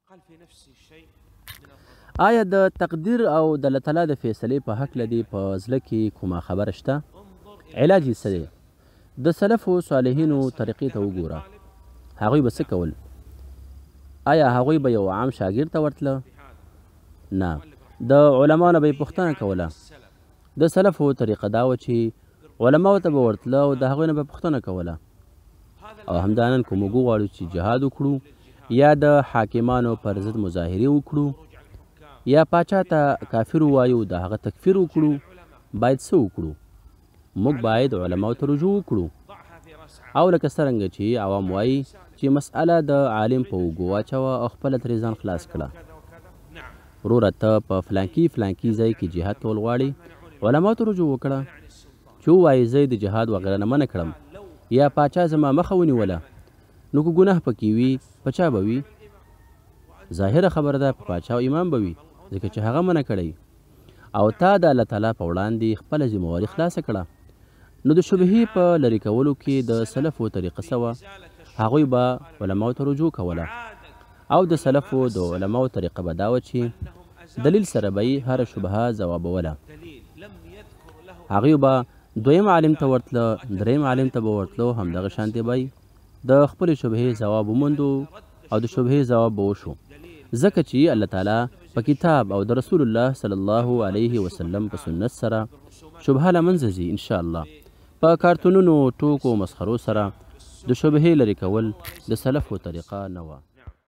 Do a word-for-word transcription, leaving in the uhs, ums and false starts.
آیا د تقدیر او د الله تعالی د فیصلې په هکله دې په زړه کې کومه خبره شته؟ علاج یې څه دی؟ د سلفو صالحینو طریقې ته وګوره. هغوی به څه کول؟ آیا هغوی به یو عام شاګرد ته ورتله؟ نه. د علماو نه به یې پوښتنه کوله. د سلفو طریقه دا وه چې علماو ته به ورتله او د هغوی نه به پوښتنه کوله. او همدا نن که موږ وغواړو چې جهاد وکړو یا د حاکمانو پر ضد مظاهرې وکړو یا پاچا ته کافر ووایو د هغه تکفیر وکړو، باید څه وکړو؟ موږ باید علماو ته رجوع وکړو. او لکه څرنګه چې عوام وایي چې مسأله د عالم په اوږو واچوه او خپله ترې ځان خلاص کړه. وروره ته په فلانکي فلانکي ځای کې جهاد کول غواړې، علماو ته رجوع وکړه چې ووایي زه د جهاد وغیره نه منع کړم یا پاچا زما مخه ونیوله، نو که ګناه پکې وي په چا به وي؟ ظاهره خبره ده په پاچا او امام به وي، ځکه چې هغه منع کړی او تا د الله تعالی په وړاندې خپله ذمهواري خلاصه کړه. نو د شبهې په لرې کولو کې د سلفو طریقه څه وه؟ هغوی به علماو ته رجوع کوله او د سلفو د علماو طریقه به دا وه چې دلیل سره به یې هره شبهه ځوابوله. هغوی به دویم عالم ته ورتله، دریم عالم ته به ورتلو، همدغه شانتې به د خپلې شبهې ځواب وموندو او د شبهې ځواب به وشو، ځکه چې الله تعالی په کتاب او د رسول الله صلی الله علیه وسلم په سنت سره شبهه له منځه ځي. انشاءالله په کارتونونو ټوکو مسخرو سره د شبهې لرې کول د سلفو طریقه نه وه.